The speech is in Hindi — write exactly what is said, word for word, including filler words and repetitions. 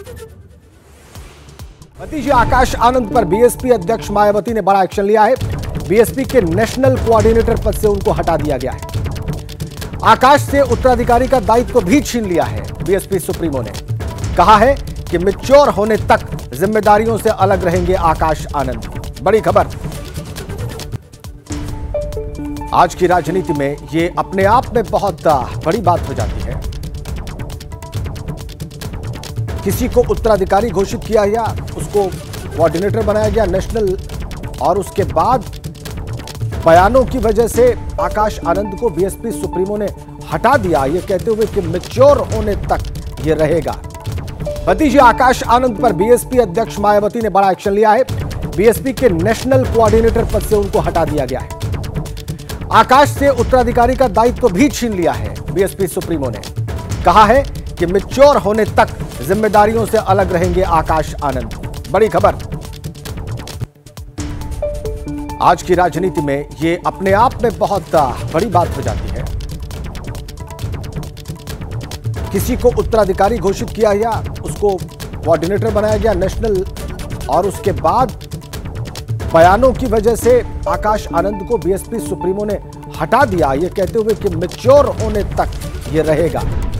भतीजे आकाश आनंद पर बीएसपी अध्यक्ष मायावती ने बड़ा एक्शन लिया है। बीएसपी के नेशनल कोऑर्डिनेटर पद से उनको हटा दिया गया है। आकाश से उत्तराधिकारी का दायित्व भी छीन लिया है। बीएसपी सुप्रीमो ने कहा है कि मैच्योर होने तक जिम्मेदारियों से अलग रहेंगे आकाश आनंद। बड़ी खबर आज की राजनीति में ये अपने आप में बहुत बड़ी बात हो जाती है। किसी को उत्तराधिकारी घोषित किया गया, उसको कोऑर्डिनेटर बनाया गया नेशनल, और उसके बाद बयानों की वजह से आकाश आनंद को बीएसपी सुप्रीमो ने हटा दिया, ये कहते हुए कि मैच्योर होने तक ये रहेगा। भतीजे आकाश आनंद पर बीएसपी अध्यक्ष मायावती ने बड़ा एक्शन लिया है। बीएसपी के नेशनल कोऑर्डिनेटर पद से उनको हटा दिया गया है। आकाश से उत्तराधिकारी का दायित्व भी छीन लिया है। बीएसपी सुप्रीमो ने कहा है कि मैच्योर होने तक जिम्मेदारियों से अलग रहेंगे आकाश आनंद। बड़ी खबर आज की राजनीति में ये अपने आप में बहुत बड़ी बात हो जाती है। किसी को उत्तराधिकारी घोषित किया गया, उसको कोऑर्डिनेटर बनाया गया नेशनल, और उसके बाद बयानों की वजह से आकाश आनंद को बीएसपी सुप्रीमो ने हटा दिया, ये कहते हुए कि मैच्योर होने तक ये रहेगा।